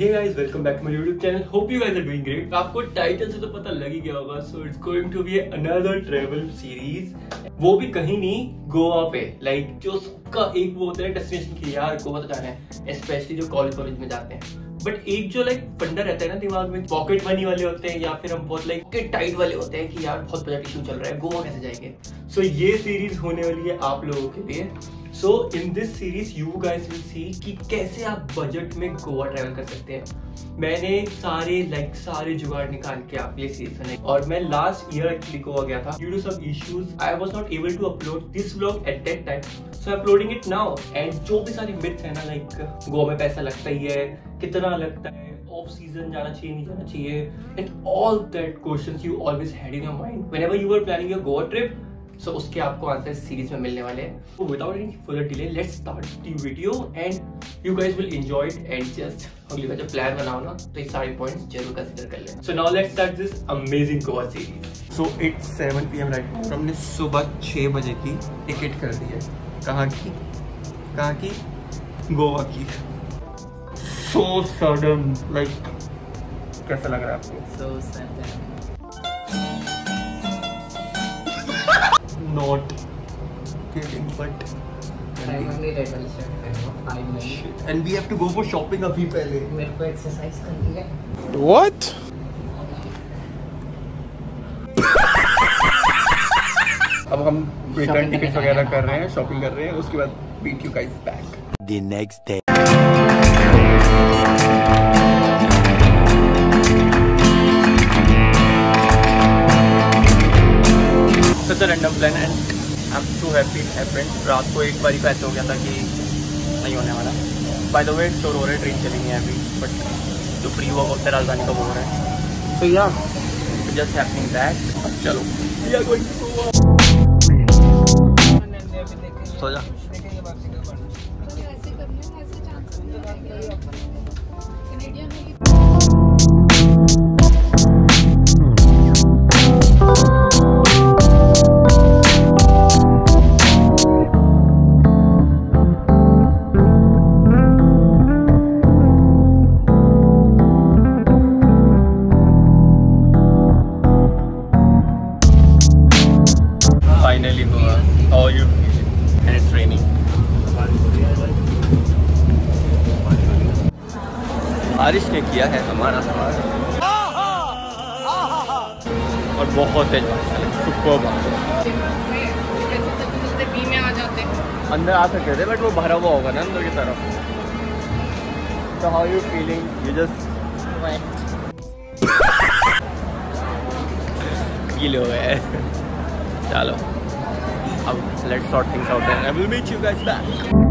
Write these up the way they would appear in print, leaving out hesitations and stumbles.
Hey guys, welcome back to my YouTube channel. Hope you guys are doing great. आपको title से तो पता लग ही गया होगा. So it's going to be another travel series. वो भी कहीं नहीं, गोवा पे. Like जो सबका एक वो होता है डेस्टिनेशन की यार गोवा तो जाना है, स्पेशली जो कॉलेज में जाते हैं. बट एक जो लाइक फंडा रहता है ना दिमाग में, पॉकेट मनी वाले होते हैं या फिर हम बहुत लाइक पॉकेट टाइट वाले होते हैं कि यार बहुत बजट इशू चल रहा है, गोवा कैसे जाएंगे. सो ये सीरीज होने वाली है आप लोगों के लिए. So in this series you guys will see कि कैसे आप बजट में गोवा ट्रैवल कर सकते हैं. मैंने सारे जुगाड़ निकाल के आपके लिए सीरीज बनाई और मैं लास्ट ईयर एक्चुअली गोवा गया था. Due to some issues I was not able to upload this vlog at that time, so I am uploading it now. And जो भी सारी मिथ्स है ना, लाइक गोवा में पैसा लगता ही है, कितना लगता है, ऑफ सीजन जाना चाहिए नहीं जाना चाहिए, and all that questions you always had in your mind whenever you were planning your Goa trip. So उसके आपको आंसर सीरीज में मिलने वाले हैं. So without any further delay, let's start the video and you guys will enjoy it and just अगली बार जब plan बनाओ ना तो ये सारे पॉइंट्स जरूर कंसीडर कर लेना. So now let's start this amazing Goa series. So it's 7 PM right now. हमने सुबह 6 बजे की टिकट कर दी है. कहाँ की? गोवा की. So sudden, like कैसा लग रहा है आपको? So sudden. Not kidding, but and we have to go for shopping अभी पहले. मेरे को एक्सरसाइज करनी है. What? अब हम रिटर्न टिकट वगैरह कर रहे हैं, शॉपिंग कर रहे हैं, उसके बाद meet you guys back. The next day. Such a random plan and I'm so happy it happened. रात को एक बार ही ऐसे हो गया था कि नहीं होने वाला. By the way, शोर हो रहा है, ट्रेन चलेंगे अभी, बट जो प्री वर्क होता है राजधानी का वो हो रहा है. So yeah, just happening that. अब चलो, we are going to Goa. सो जा. Finally Goa. How are you? And it's raining. बारिश ने किया है हमारा सवाल और बहुत तेज बारिश. सुपर अंदर आ सकते थे बट वो भरा हुआ होगा ना अंदर की तरफ. So how are you feeling? You just गीले हो गए. चलो अब let's sort things out and I will meet you guys back.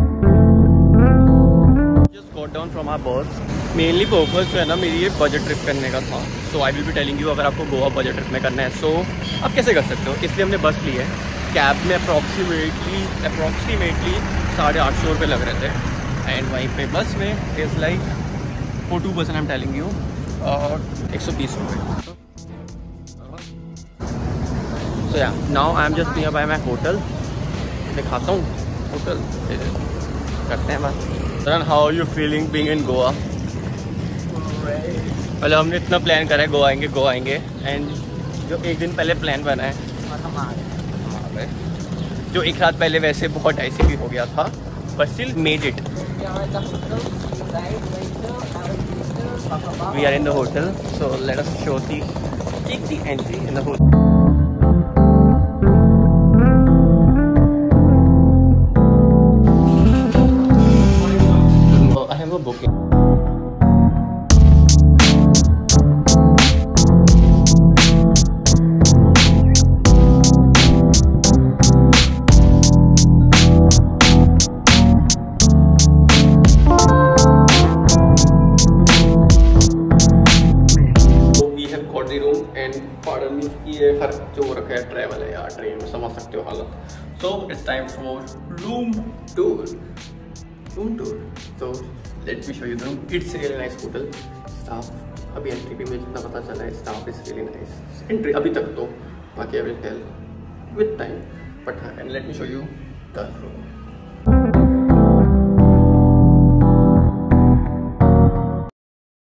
Just got down from our bus. Mainly purpose जो है ना मेरी ये बजट ट्रिप करने का था. So I will be telling you अगर आपको गोवा बजट ट्रिप में करना है so आप कैसे कर सकते हो. इसलिए हमने बस ली है. कैब में अप्रॉक्सीमेटली 850 रुपये लग रहे थे एंड वहीं पे बस में is like for 2 person I'm telling you 120 रुपये. So yeah, now I'm just nearby my hotel. दिखाता हूँ होटल, करते हैं बात. Saran, how are you feeling being in Goa? पहले हमने इतना प्लान करा है गोवा आएंगे एंड जो एक दिन पहले प्लान बना है हमारे जो एक रात पहले वैसे बहुत ऐसे भी हो गया था but still made it. We are in the hotel, so let us take the entry in the hotel. Booking. We have got the room and pardon me कि ये हर जो रखा है ट्रैवल है यार, ट्रेन में समझ सकते हो हालत. So it's time for room tour. So let me show you the room. It's a really nice hotel. Staff अभी एंट्री पे मुझे जितना पता चला है staff is really nice. Entry अभी तक तो बाकी I will tell with time. But and let me show you the room.